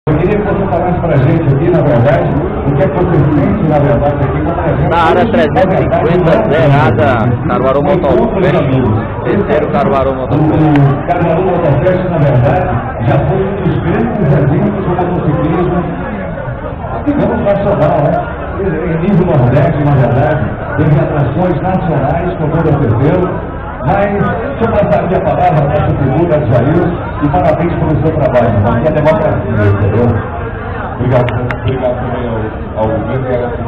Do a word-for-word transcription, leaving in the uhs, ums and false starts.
Eu queria que você falasse para a gente aqui, na verdade, o que é que você sente, na verdade, aqui como exemplo. Na área trezentos e cinquenta, zerada, Caruaru Motofest, terceiro Caruaru Motofest. O Caruaru Motofest, na verdade, já foi um dos grandes eventos do motociclismo, digamos, nacional, né? Em nível Nordeste, na verdade, teve atrações nacionais, com toda certeza. Mas, deixa eu passar aqui a palavra para essa figura, Jair, e parabéns pelo seu trabalho, porque é democracia, entendeu? Obrigado, obrigado também ao, ao governo e à